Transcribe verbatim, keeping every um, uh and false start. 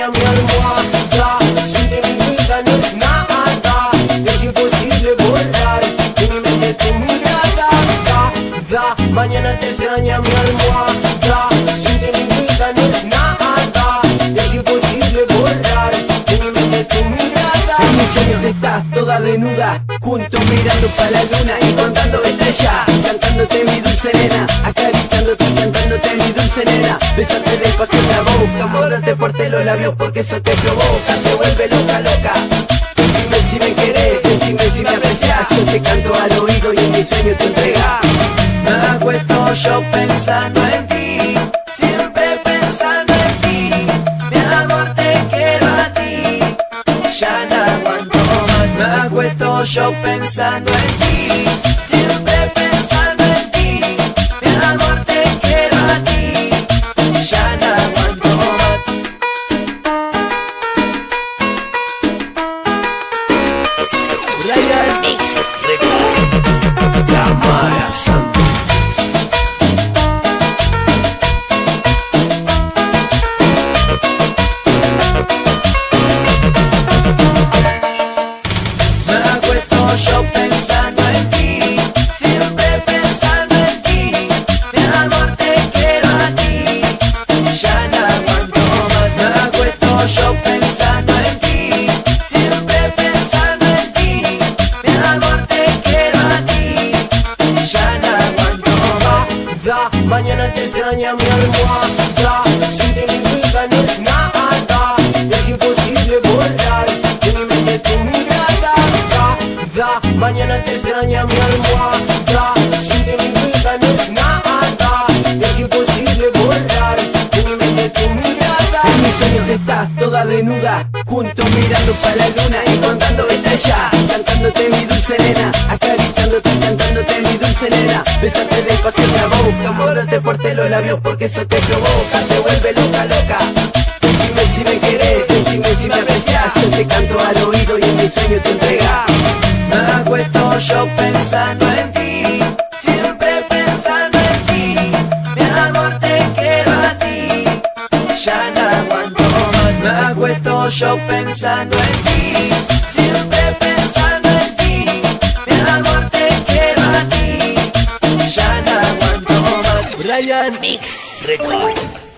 extraña mi almohada. Sin de mi vida no es nada, es imposible borrar de mi mente tu mirada. Da, da, mañana te extraña mi almohada. Sin de mi vida no es nada, es imposible borrar de mi mente tu mirada. En mis sueños estás toda desnuda, juntos mirando para la luna y contando estrellas, cantándote mi dulce nena, acariciándote y cantándote mi dulce nena, besarte despacio en la boca, morderte fuerte los labios porque eso te provoca, te vuelve loca, loca. Decime si me querés, decime si me aprecias, yo te canto al oído y en mi sueño te entregas. Me acuesto yo pensando en ti, siempre pensando en ti, mi amor te quiero a ti, ya no aguanto más. Me acuesto yo pensando en ti, siempre pensando en ti, mi amor te quiero a ti, ya no aguanto más. Ryan Mix Cámara Santo. Yo pensando en ti, siempre pensando en ti, mi amor te quiero a ti, ya no aguanto más. Me acuesto yo pensando en ti, siempre pensando en ti, mi amor te quiero a ti, ya no aguanto más. Da, mañana te extraña mi almohada. Sin de mi vida no es nada, es imposible borrar de mi mente tu mirada. Da, mañana te extraña mi almohada. Sin de mi vida no es nada, es imposible borrar de mi mente tu mirada. En mis sueños estás toda desnuda, juntos mirando para la luna y contando estrellas, cantándote mi dulce nena, acariciándote y cantándote mi dulce nena, besarte despacio en la boca, morderte fuerte los labios porque eso te provoca, te vuelve loca, loca. Decime si me querés, decime si me aprecias, yo te canto al oído y en mi sueño te entregas. Me acuesto yo pensando en ti, siempre pensando en ti, mi amor te quiero a ti, ya no aguanto más. Me acuesto yo pensando en ti, siempre pensando en ti, mi amor te quiero a ti, ya no aguanto más. Ryan Mix Record.